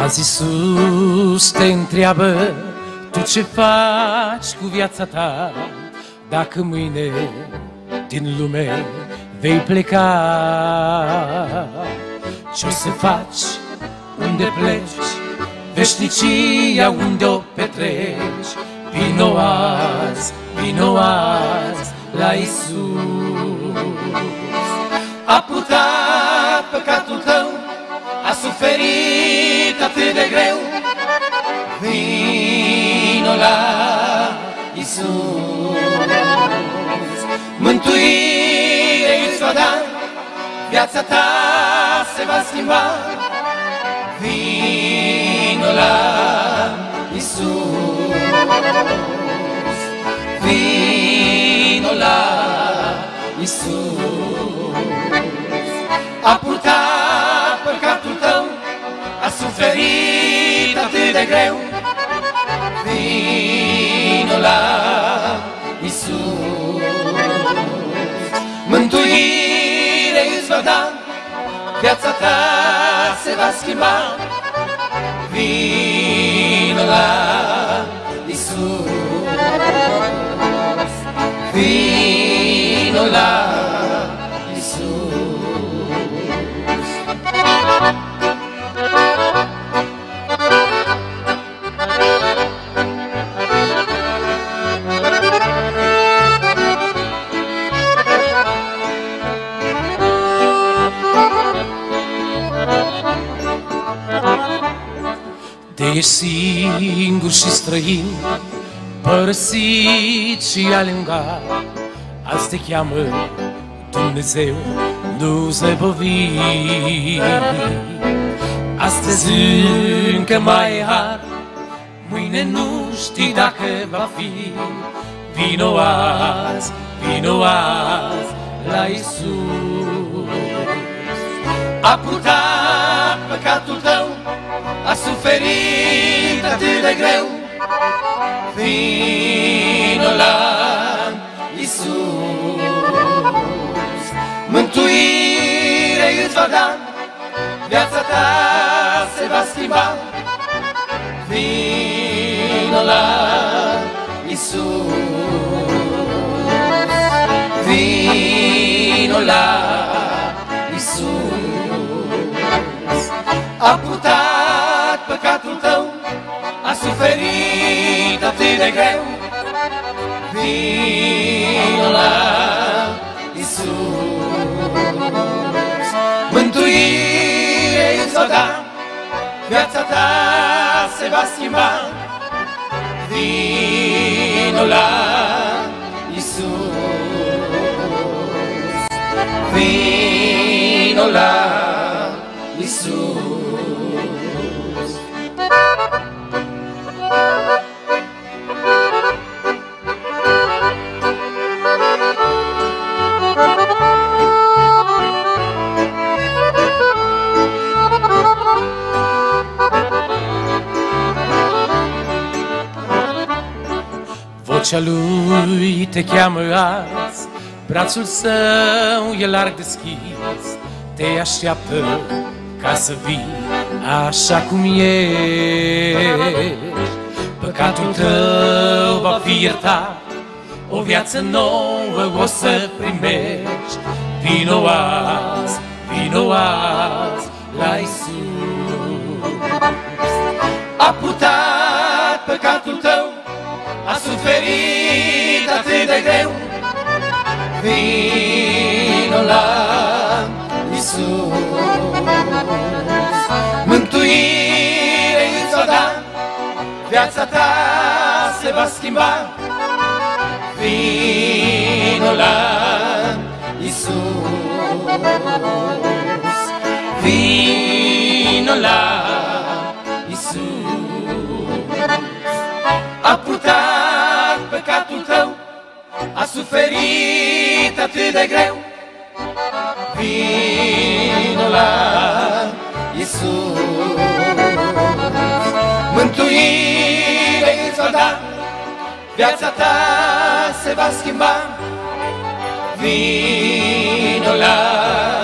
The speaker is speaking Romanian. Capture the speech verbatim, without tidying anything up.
Azi Iisus te întreabă, tu ce faci cu viața ta, dacă mâine din lume vei pleca? Ce-o să faci, unde pleci, veșnicia unde o petreci? Vino azi, vino azi la Iisus. A purtat păcatul tău, a suferit atât de greu. Vino la Iisus. Mântuire îți va da, viața ta se va schimba. Vino la Iisus. Vino la Iisus. A purtat păcatul tău, a suferit atât de greu. Vino la Iisus. Mântuire îți va da, viața ta se va schimba. Vino la Iisus. Vino la Iisus. De ești singur și străin, părăsit și alungat, azi te cheamă Dumnezeu, nu zăbovi. Astăzi încă mai e har, mâine nu știi dacă va fi. Vino azi, vino azi la Iisus. A purtat păcatul tău, a suferit atât de greu. Vino la Iisus. Mântuire îți va da, viața ta se va schimba. Vino la Iisus. Vino la Iisus. A purtat păcatul tău, a suferit atât de greu. Vino la Iisus. Mântuire îți va da, viața ta se va schimba. Vino la Iisus. Vino la Iisus. Vocea lui te cheamă azi, brațul său e larg deschis, te așteaptă ca să vii așa cum ești. Păcatul tău va fi iertat, o viață nouă o să primești. Vino azi, vino azi la Iisus. A purtat păcatul tău, a suferit atât de greu. Vino la Iisus. Mântuire îți va da, viața ta se va schimba. Vino la Iisus. Vino la Iisus. A purtat păcatul tău, a suferit atât de greu. Vino la Iisus. Mântuire îți va da, viața ta se va schimba. Vino la